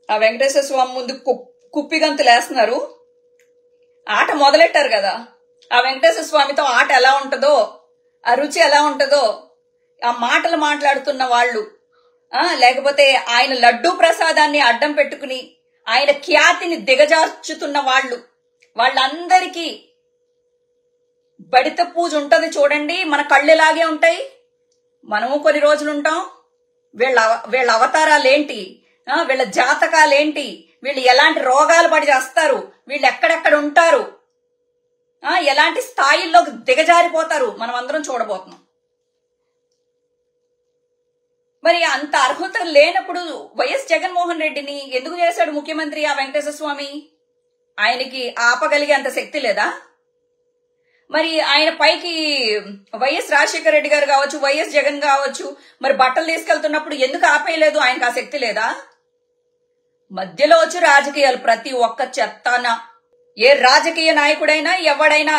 ఆ వెంకటేశ్వర స్వామి ముందు కుప్పిగంతులు వేస్తున్నారు. ఆట మొదలెట్టారు కదా. ఆ వెంకటేశ్వర స్వామితో ఆట ఎలా ఉంటుందో, ఆ రుచి ఎలా ఉంటుందో, ఆ మాటలు మాట్లాడుతున్న వాళ్ళు, లేకపోతే ఆయన లడ్డూ ప్రసాదాన్ని అడ్డం పెట్టుకుని ఆయన ఖ్యాతిని దిగజార్చుతున్న వాళ్ళందరికీ బడిత పూజ ఉంటుంది చూడండి. మన కళ్ళులాగే ఉంటాయి. మనము కొన్ని రోజులు ఉంటాం. వీళ్ళ అవతారాలేంటి, వీళ్ళ జాతకాలేంటి, వీళ్ళు ఎలాంటి రోగాలు పడి చేస్తారు, వీళ్ళు ఎక్కడెక్కడ ఉంటారు, ఎలాంటి స్థాయిల్లో దిగజారిపోతారు, మనం అందరం చూడబోతున్నాం. మరి అంత అర్హత లేనప్పుడు వైఎస్ జగన్మోహన్ రెడ్డిని ఎందుకు చేశాడు ముఖ్యమంత్రి ఆ వెంకటేశ్వర స్వామి? ఆయనకి ఆపగలిగే అంత శక్తి లేదా? మరి ఆయన పైకి వైఎస్ రాజశేఖర రెడ్డి గారు కావచ్చు, వైఎస్ జగన్ కావచ్చు, మరి బట్టలు తీసుకెళ్తున్నప్పుడు ఎందుకు ఆపేయలేదు? ఆయనకు ఆ శక్తి లేదా? మధ్యలో వచ్చి రాజకీయాలు ప్రతి ఒక్క చెత్తన. ఏ రాజకీయ నాయకుడైనా ఎవడైనా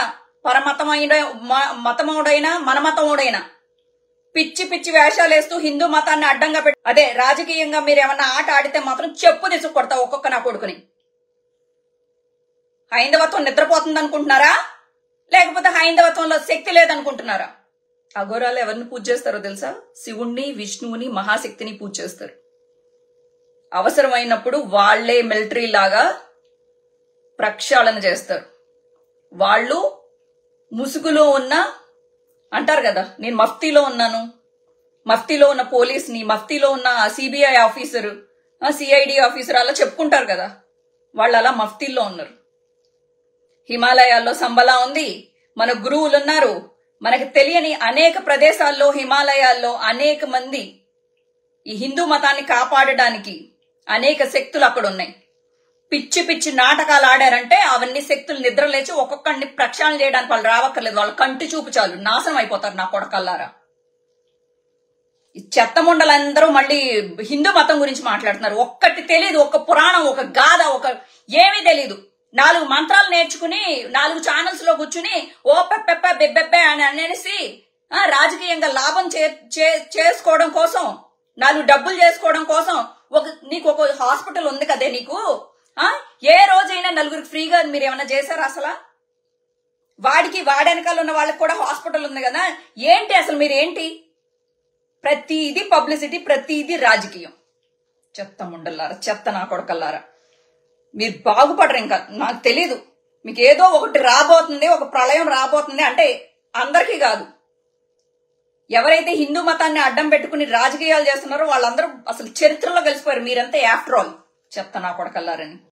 మతముడైనా మనమతముడైనా పిచ్చి పిచ్చి వేషాలు వేస్తూ హిందూ మతాన్ని అడ్డంగా పెట్టి, అదే రాజకీయంగా మీరు ఏమన్నా ఆట ఆడితే మాత్రం చెప్పు తీసుకు కొడతా ఒక్కొక్క నా కొడుకుని. హైందవత్వం నిద్రపోతుంది అనుకుంటున్నారా? లేకపోతే హైందవత్వంలో శక్తి లేదనుకుంటున్నారా? అఘోరాలు ఎవరిని పూజ చేస్తారో తెలుసా? శివుణ్ణి, విష్ణువుని, మహాశక్తిని పూజ చేస్తారు. అవసరమైనప్పుడు వాళ్లే మిలిటరీ లాగా ప్రక్షాళన చేస్తారు. వాళ్ళు ముసుగులో ఉన్న అంటారు కదా, నేను మఫ్తీలో ఉన్నాను, మఫ్తీలో ఉన్న పోలీస్ని, మఫ్తీలో ఉన్న సిబిఐ ఆఫీసరు, సిఐడి ఆఫీసర్ అలా చెప్పుకుంటారు కదా, వాళ్ళు అలా మఫ్తీల్లో ఉన్నారు. హిమాలయాల్లో సంబలా ఉంది, మన గురువులు ఉన్నారు. మనకి తెలియని అనేక ప్రదేశాల్లో హిమాలయాల్లో అనేక మంది ఈ హిందూ మతాన్ని కాపాడడానికి అనేక శక్తులు అక్కడ ఉన్నాయి. పిచ్చి పిచ్చి నాటకాలు ఆడారంటే అవన్నీ శక్తులు నిద్రలేచి ఒక్కొక్కడిని ప్రక్షాళన చేయడానికి వాళ్ళు రావక్కర్లేదు. వాళ్ళ కంటి చూపు చాలు నాశనం అయిపోతారు నా కొడకల్లారా. ఈ చెత్త ముండలందరూ మళ్ళీ హిందూ మతం గురించి మాట్లాడుతున్నారు. ఒక్కటి తెలియదు, ఒక పురాణం, ఒక గాథ, ఒక ఏమీ తెలీదు. 4 మంత్రాలు నేర్చుకుని 4 ఛానల్స్ లో కూర్చుని ఓ పెప్పెప్ప బెబ్బెబ్బే అని అనేసి రాజకీయంగా లాభం చేసుకోవడం కోసం, 4 డబ్బులు చేసుకోవడం కోసం నీకు ఒక హాస్పిటల్ ఉంది కదే నీకు. ఏ రోజైనా నలుగురికి ఫ్రీగా మీరు ఏమన్నా చేశారా? అసలు వాడెనకాల ఉన్న వాళ్ళకి కూడా హాస్పిటల్ ఉంది కదా. ఏంటి అసలు మీరేంటి? ప్రతిదీ పబ్లిసిటీ, ప్రతిదీ రాజకీయం. చెత్త ముండల్లారా, చెత్త నా కొడకల్లారా, మీరు బాగుపడరు. ఇంకా నాకు తెలీదు, మీకు ఏదో ఒకటి రాబోతుంది, ఒక ప్రళయం రాబోతుంది. అంటే అందరికీ కాదు, ఎవరైతే హిందూ మతాన్ని అడ్డం పెట్టుకుని రాజకీయాలు చేస్తున్నారో వాళ్ళందరూ అసలు చరిత్రలో కలిసిపోయారు. మీరంతా ఆఫ్టర్ ఆల్ చెత్త నా కొడకల్లారని.